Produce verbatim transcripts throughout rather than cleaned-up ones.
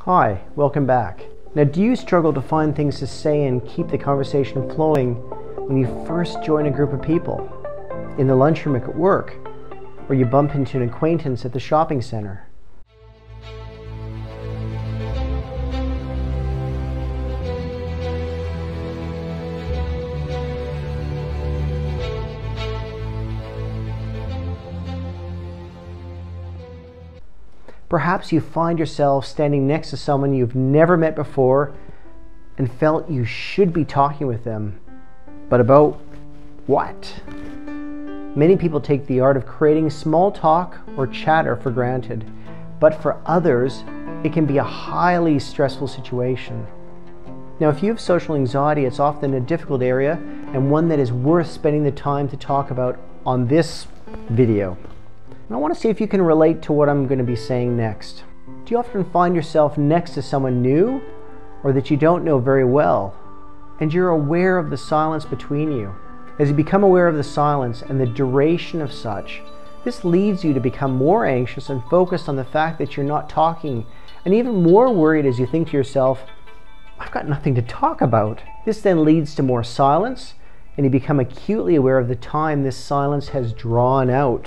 Hi, welcome back. Now, do you struggle to find things to say and keep the conversation flowing when you first join a group of people? In the lunchroom at work, or you bump into an acquaintance at the shopping center? Perhaps you find yourself standing next to someone you've never met before and felt you should be talking with them. But about what? Many people take the art of creating small talk or chatter for granted, but for others, it can be a highly stressful situation. Now, if you have social anxiety, it's often a difficult area and one that is worth spending the time to talk about on this video. And I want to see if you can relate to what I'm going to be saying next. Do you often find yourself next to someone new or that you don't know very well, and you're aware of the silence between you? As you become aware of the silence and the duration of such, this leads you to become more anxious and focused on the fact that you're not talking, and even more worried as you think to yourself, I've got nothing to talk about. This then leads to more silence, and you become acutely aware of the time this silence has drawn out.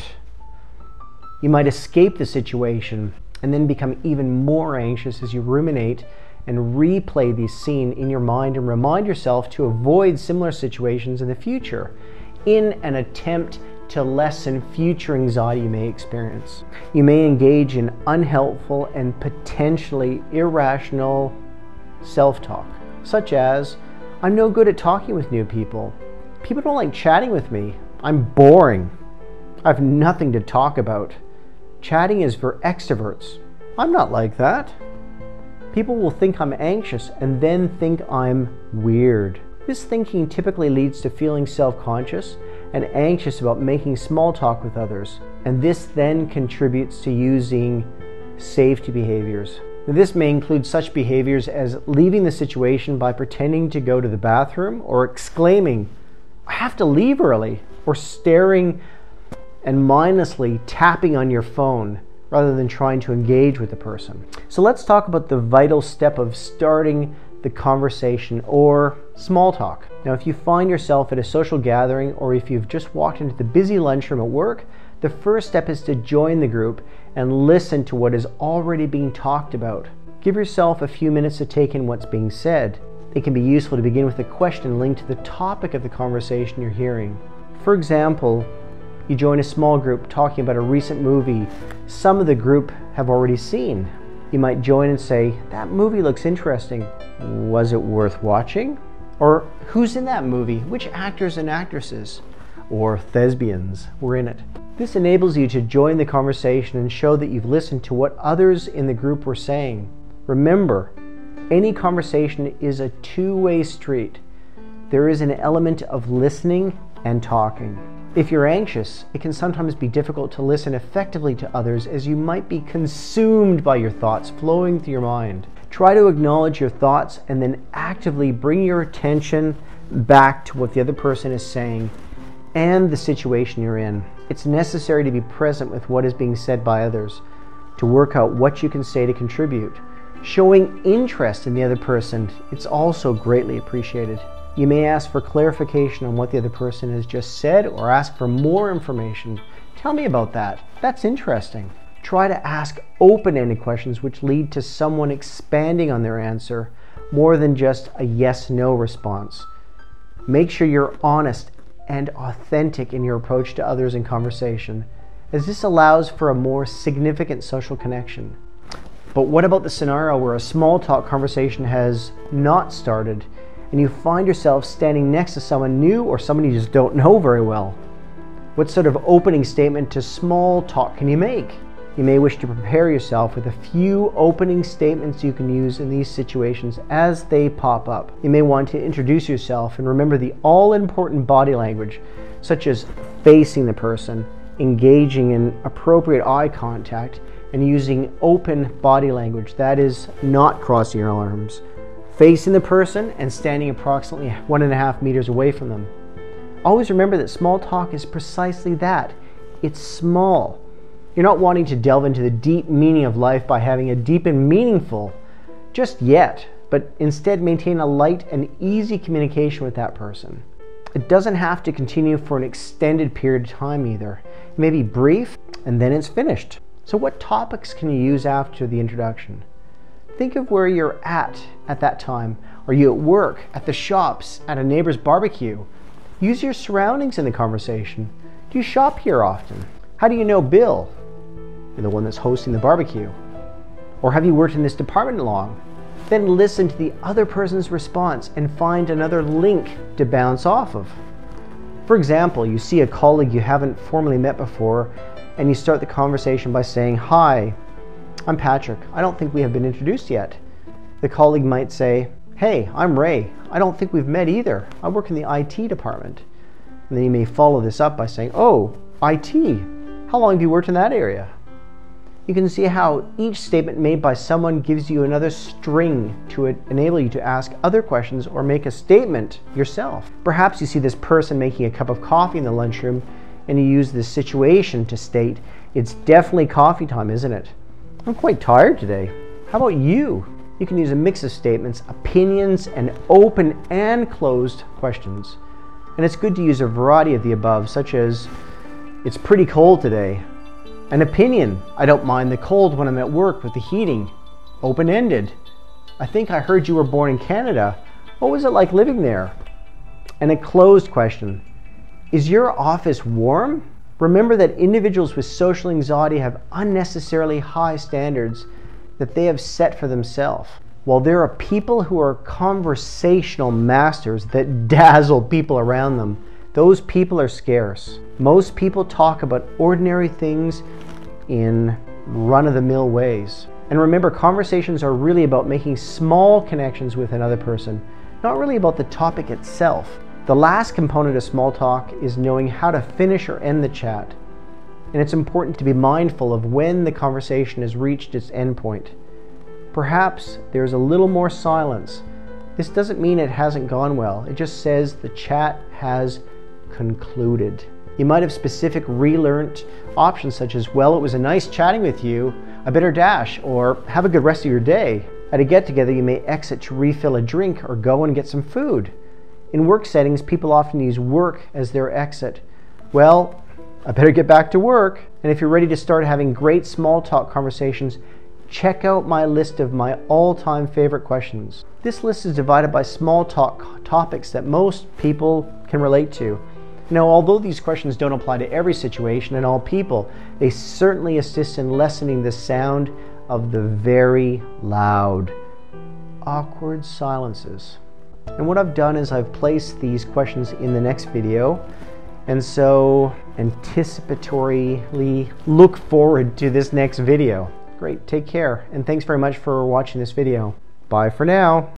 You might escape the situation and then become even more anxious as you ruminate and replay the scene in your mind and remind yourself to avoid similar situations in the future in an attempt to lessen future anxiety you may experience. You may engage in unhelpful and potentially irrational self-talk, such as, I'm no good at talking with new people. People don't like chatting with me. I'm boring. I have nothing to talk about. Chatting is for extroverts. I'm not like that. People will think I'm anxious and then think I'm weird. This thinking typically leads to feeling self-conscious and anxious about making small talk with others, and this then contributes to using safety behaviors. This may include such behaviors as leaving the situation by pretending to go to the bathroom or exclaiming, I have to leave early, or staring and mindlessly tapping on your phone rather than trying to engage with the person. So let's talk about the vital step of starting the conversation, or small talk. Now, if you find yourself at a social gathering, or if you've just walked into the busy lunchroom at work, the first step is to join the group and listen to what is already being talked about. Give yourself a few minutes to take in what's being said. It can be useful to begin with a question linked to the topic of the conversation you're hearing. For example, you join a small group talking about a recent movie some of the group have already seen. You might join and say, that movie looks interesting. Was it worth watching? Or who's in that movie? Which actors and actresses or thespians were in it? This enables you to join the conversation and show that you've listened to what others in the group were saying. Remember, any conversation is a two-way street. There is an element of listening and talking. If you're anxious, it can sometimes be difficult to listen effectively to others as you might be consumed by your thoughts flowing through your mind. Try to acknowledge your thoughts and then actively bring your attention back to what the other person is saying and the situation you're in. It's necessary to be present with what is being said by others, to work out what you can say to contribute. Showing interest in the other person, it's also greatly appreciated. You may ask for clarification on what the other person has just said, or ask for more information. Tell me about that. That's interesting. Try to ask open-ended questions which lead to someone expanding on their answer more than just a yes-no response. Make sure you're honest and authentic in your approach to others in conversation, as this allows for a more significant social connection. But what about the scenario where a small talk conversation has not started and you find yourself standing next to someone new or someone you just don't know very well? What sort of opening statement to small talk can you make? You may wish to prepare yourself with a few opening statements you can use in these situations as they pop up. You may want to introduce yourself and remember the all-important body language, such as facing the person, engaging in appropriate eye contact, and using open body language, that is, not crossing your arms, facing the person and standing approximately one and a half meters away from them. Always remember that small talk is precisely that. It's small. You're not wanting to delve into the deep meaning of life by having a deep and meaningful just yet, but instead maintain a light and easy communication with that person. It doesn't have to continue for an extended period of time either. It may be brief and then it's finished. So what topics can you use after the introduction? Think of where you're at at that time. Are you at work, at the shops, at a neighbor's barbecue? Use your surroundings in the conversation. Do you shop here often? How do you know Bill? You're the one that's hosting the barbecue. Or have you worked in this department long? Then listen to the other person's response and find another link to bounce off of. For example, you see a colleague you haven't formally met before and you start the conversation by saying, "Hi, I'm Patrick. I don't think we have been introduced yet." The colleague might say, "Hey, I'm Ray. I don't think we've met either. I work in the I T department." And then you may follow this up by saying, "Oh, I T. How long have you worked in that area?" You can see how each statement made by someone gives you another string to enable you to ask other questions or make a statement yourself. Perhaps you see this person making a cup of coffee in the lunchroom and you use this situation to state, "It's definitely coffee time, isn't it? I'm quite tired today. How about you?" You can use a mix of statements, opinions, and open and closed questions. And it's good to use a variety of the above, such as, "It's pretty cold today." An opinion, "I don't mind the cold when I'm at work with the heating." Open-ended, "I think I heard you were born in Canada. What was it like living there?" And a closed question, "Is your office warm?" Remember that individuals with social anxiety have unnecessarily high standards that they have set for themselves. While there are people who are conversational masters that dazzle people around them, those people are scarce. Most people talk about ordinary things in run-of-the-mill ways. And remember, conversations are really about making small connections with another person, not really about the topic itself. The last component of small talk is knowing how to finish or end the chat. And it's important to be mindful of when the conversation has reached its endpoint. Perhaps there's a little more silence. This doesn't mean it hasn't gone well. It just says the chat has concluded. You might have specific relearned options such as, "Well, it was a nice chatting with you. I better dash," or "Have a good rest of your day." At a get-together, you may exit to refill a drink or go and get some food. In work settings, people often use work as their exit. "Well, I better get back to work." And if you're ready to start having great small talk conversations, check out my list of my all-time favorite questions. This list is divided by small talk topics that most people can relate to. Now, although these questions don't apply to every situation and all people, they certainly assist in lessening the sound of the very loud, awkward silences. And what I've done is I've placed these questions in the next video. And so, anticipatorily look forward to this next video. Great, take care, and thanks very much for watching this video. Bye for now.